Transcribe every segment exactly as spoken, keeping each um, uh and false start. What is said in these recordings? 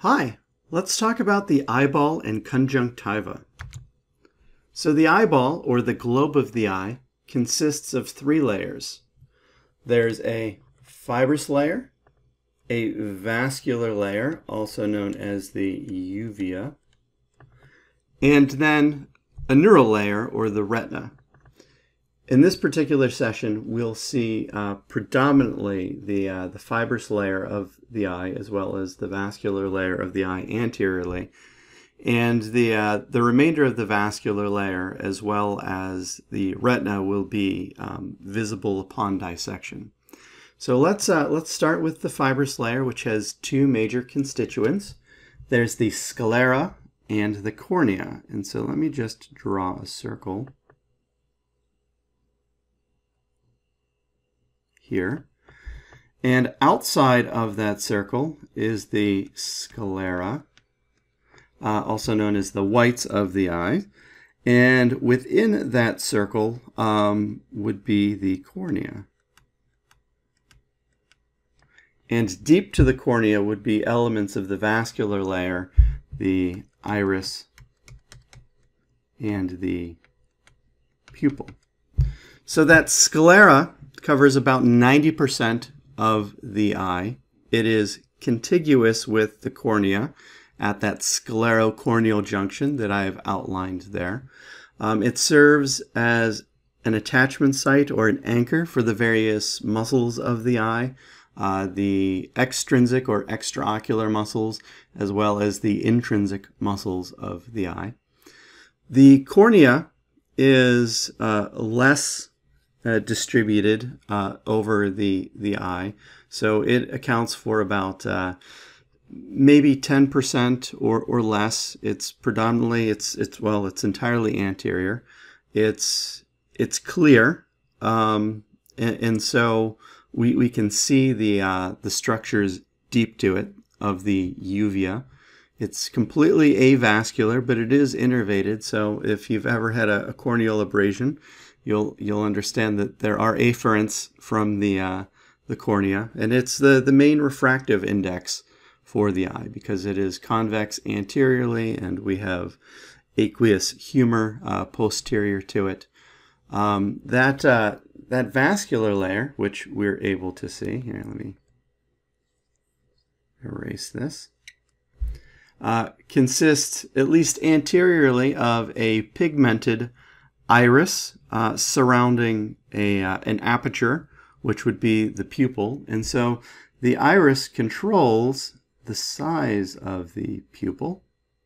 Hi, let's talk about the eyeball and conjunctiva. So the eyeball, or the globe of the eye, consists of three layers. There's a fibrous layer, a vascular layer, also known as the uvea, and then a neural layer, or the retina. In this particular session, we'll see uh, predominantly the, uh, the fibrous layer of the eye as well as the vascular layer of the eye anteriorly. And the, uh, the remainder of the vascular layer as well as the retina will be um, visible upon dissection. So let's, uh, let's start with the fibrous layer, which has two major constituents. There's the sclera and the cornea. And so let me just draw a circle here. And outside of that circle is the sclera, uh, also known as the whites of the eye. And within that circle um, would be the cornea. And deep to the cornea would be elements of the vascular layer, the iris, and the pupil. So that sclera covers about ninety percent of the eye. It is contiguous with the cornea at that sclerocorneal junction that I have outlined there. Um, it serves as an attachment site or an anchor for the various muscles of the eye, uh, the extrinsic or extraocular muscles, as well as the intrinsic muscles of the eye. The cornea is uh, less Uh, distributed uh, over the the eye, so it accounts for about uh, maybe ten percent or or less. It's predominantly it's it's well it's entirely anterior. It's it's clear, um, and, and so we we can see the uh, the structures deep to it of the uvea. It's completely avascular, but it is innervated. So if you've ever had a, a corneal abrasion, You'll you'll understand that there are afferents from the uh, the cornea, and it's the the main refractive index for the eye because it is convex anteriorly, and we have aqueous humor uh, posterior to it. Um, that uh, that vascular layer, which we're able to see here, let me erase this. Uh, consists at least anteriorly of a pigmented iris uh, surrounding a, uh, an aperture, which would be the pupil. And so the iris controls the size of the pupil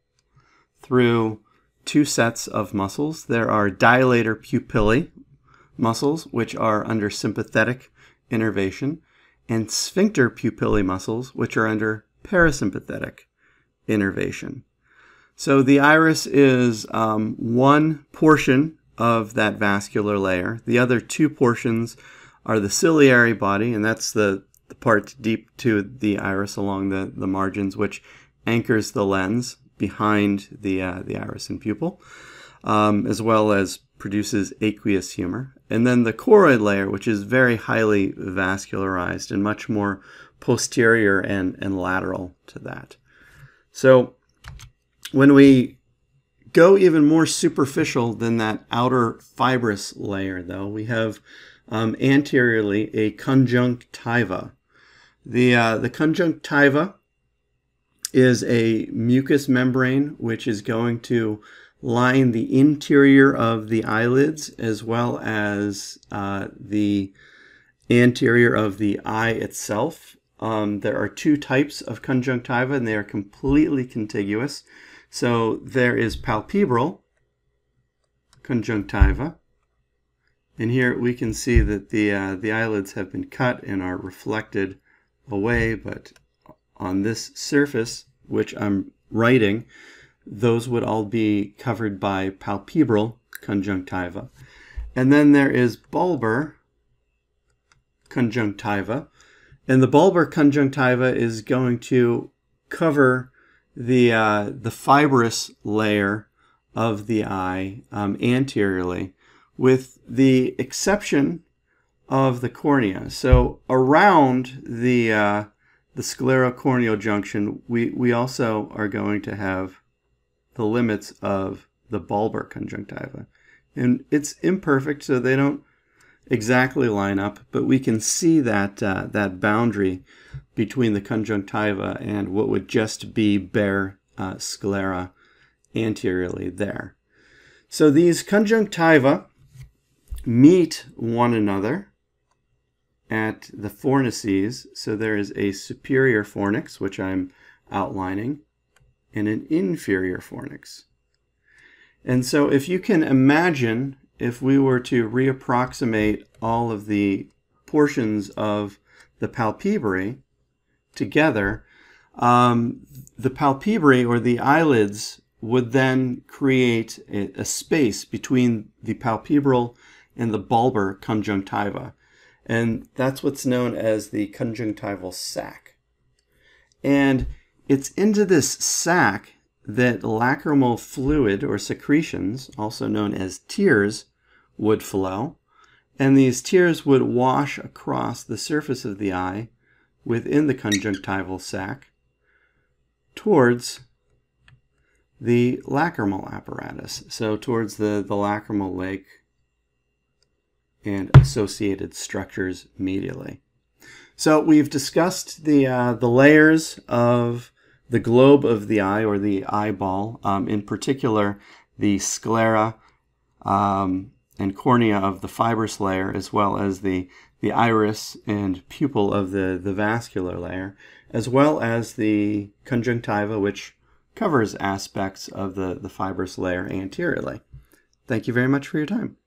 through two sets of muscles. There are dilator pupillae muscles, which are under sympathetic innervation, and sphincter pupillae muscles, which are under parasympathetic innervation. So the iris is um, one portion of that vascular layer. The other two portions are the ciliary body, and that's the, the part deep to the iris along the, the margins, which anchors the lens behind the, uh, the iris and pupil, um, as well as produces aqueous humor. And then the choroid layer, which is very highly vascularized and much more posterior and, and lateral to that. So when we go even more superficial than that outer fibrous layer, though, we have um, anteriorly a conjunctiva. The, uh, the conjunctiva is a mucous membrane which is going to line the interior of the eyelids as well as uh, the anterior of the eye itself. Um, there are two types of conjunctiva, and they are completely contiguous. So there is palpebral conjunctiva, and here we can see that the uh, the eyelids have been cut and are reflected away, but on this surface, which I'm writing, those would all be covered by palpebral conjunctiva. And then there is bulbar conjunctiva, and the bulbar conjunctiva is going to cover the uh, the fibrous layer of the eye um, anteriorly, with the exception of the cornea. So around the uh, the sclerocorneal junction, we, we also are going to have the limits of the bulbar conjunctiva. And it's imperfect, so they don't exactly line up, but we can see that, uh, that boundary between the conjunctiva and what would just be bare uh, sclera anteriorly there. So these conjunctiva meet one another at the fornices. So there is a superior fornix, which I'm outlining, and an inferior fornix. And so if you can imagine, if we were to reapproximate all of the portions of the palpebrae together, um, the palpebrae, or the eyelids, would then create a, a space between the palpebral and the bulbar conjunctiva. And that's what's known as the conjunctival sac. And it's into this sac that lacrimal fluid, or secretions, also known as tears, would flow. And these tears would wash across the surface of the eye within the conjunctival sac towards the lacrimal apparatus, so towards the, the lacrimal lake and associated structures medially. So we've discussed the, uh, the layers of the globe of the eye, or the eyeball, um, in particular the sclera um, and cornea of the fibrous layer, as well as the, the iris and pupil of the, the vascular layer, as well as the conjunctiva, which covers aspects of the, the fibrous layer anteriorly. Thank you very much for your time.